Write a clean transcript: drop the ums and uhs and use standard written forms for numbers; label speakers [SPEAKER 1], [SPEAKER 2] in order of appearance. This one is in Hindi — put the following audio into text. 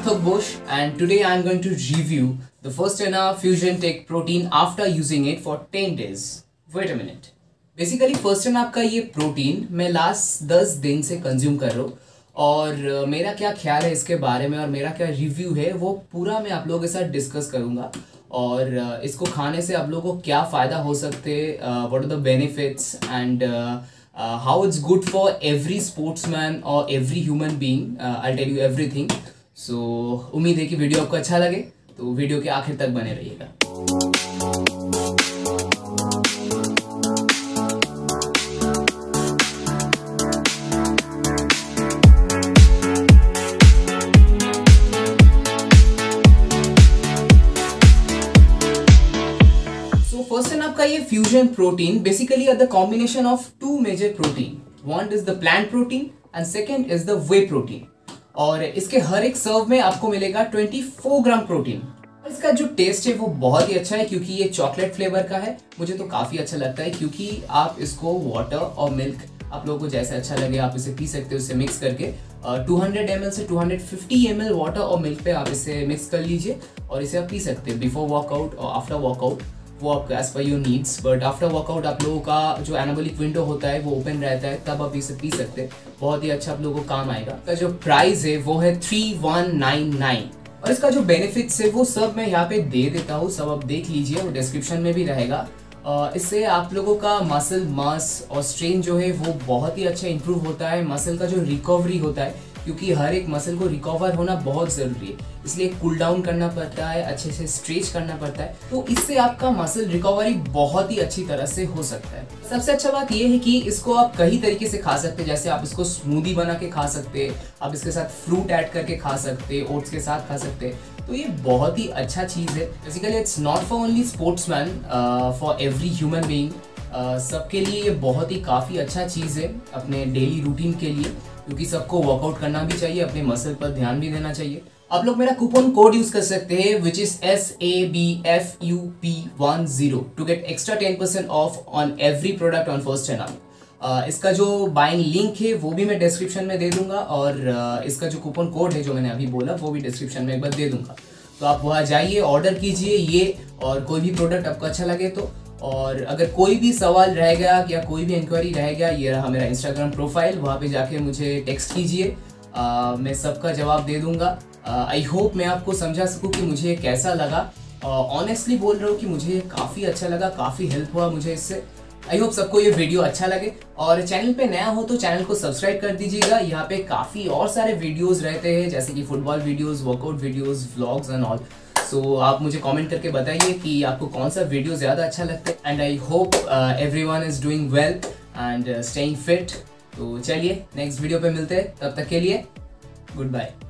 [SPEAKER 1] Sarthak Bush, and today I am going to review the Firstenna Fusion Tech protein after using it for 10 days. Wait a minute. Basically Firstenna का ये प्रोटीन मैं लास्ट 10 दिन से कंज्यूम कर रहा हूँ और मेरा क्या ख्याल है इसके बारे में और मेरा क्या रिव्यू है वो पूरा मैं आप लोगों के साथ डिस्कस करूँगा। और इसको खाने से आप लोगों को क्या फ़ायदा हो सकते, what are the benefits and how it's good for every sportsman और every human being. I tell you everything. So उम्मीद है कि वीडियो आपको अच्छा लगे, तो वीडियो के आखिर तक बने रहिएगा। Firstenna का ये fusion protein basically are the combination of two major protein. One is the plant protein and second is the whey protein. और इसके हर एक सर्व में आपको मिलेगा 24 ग्राम प्रोटीन। इसका जो टेस्ट है वो बहुत ही अच्छा है क्योंकि ये चॉकलेट फ्लेवर का है। मुझे तो काफ़ी अच्छा लगता है क्योंकि आप इसको वाटर और मिल्क, आप लोगों को जैसे अच्छा लगे आप इसे पी सकते हो। इसे मिक्स करके 200 ml से 250 ml वाटर और मिल्क पे आप इसे मिक्स कर लीजिए और इसे आप पी सकते हैं बिफोर वर्कआउट और आफ्टर वर्कआउट। वो आपको as per your needs, but after workout आप लोगों का जो एनाबॉलिक विंडो होता है वो ओपन रहता है, तब आप इसे पी सकते हैं। बहुत ही अच्छा आप लोगों को काम आएगा। इसका जो प्राइस है वो है 3199 और इसका जो बेनिफिट्स है वो सब मैं यहाँ पे दे देता हूँ, सब आप देख लीजिए, वो डिस्क्रिप्शन में भी रहेगा। इससे आप लोगों का मसल मास और स्ट्रेन जो है वो बहुत ही अच्छा इंप्रूव होता है। मसल का जो रिकवरी होता है, क्योंकि हर एक मसल को रिकवर होना बहुत ज़रूरी है, इसलिए कूल डाउन करना पड़ता है, अच्छे से स्ट्रेच करना पड़ता है, तो इससे आपका मसल रिकवरी बहुत ही अच्छी तरह से हो सकता है। सबसे अच्छा बात यह है कि इसको आप कई तरीके से खा सकते हैं। जैसे आप इसको स्मूदी बना के खा सकते हैं, आप इसके साथ फ्रूट ऐड करके खा सकते हैं, ओट्स के साथ खा सकते हैं। तो ये बहुत ही अच्छा चीज़ है। Basically it's not for only sportsman, for every human being. सबके लिए ये बहुत ही काफ़ी अच्छा चीज़ है अपने डेली रूटीन के लिए, क्योंकि सबको वर्कआउट करना भी चाहिए, अपने मसल पर ध्यान भी देना चाहिए। आप लोग मेरा कूपन कोड यूज कर सकते हैं which is SABFUP10 to get extra 10% off on every product on Firstenna। इसका जो बाइंग लिंक है वो भी मैं डिस्क्रिप्शन में दे दूंगा और इसका जो कूपन कोड है जो मैंने अभी बोला वो भी डिस्क्रिप्शन में एक बार दे दूंगा। तो आप वहाँ जाइए, ऑर्डर कीजिए ये, और कोई भी प्रोडक्ट आपको अच्छा लगे तो। और अगर कोई भी सवाल रह गया या कोई भी इंक्वायरी रह गया, ये रहा मेरा इंस्टाग्राम प्रोफाइल, वहाँ पे जाके मुझे टेक्स्ट कीजिए, मैं सबका जवाब दे दूंगा। आई होप मैं आपको समझा सकूँ कि मुझे ये कैसा लगा। ऑनेस्टली बोल रहा हूँ कि मुझे काफ़ी अच्छा लगा, काफ़ी हेल्प हुआ मुझे इससे। आई होप सबको ये वीडियो अच्छा लगे, और चैनल पे नया हो तो चैनल को सब्सक्राइब कर दीजिएगा। यहाँ पे काफ़ी और सारे वीडियोस रहते हैं, जैसे कि football videos, workout videos, vlogs and all. So आप मुझे कमेंट करके बताइए कि आपको कौन सा वीडियो ज़्यादा अच्छा लगता है। And I hope everyone is doing well and staying fit. तो चलिए नेक्स्ट वीडियो पे मिलते हैं, तब तक के लिए गुड बाय।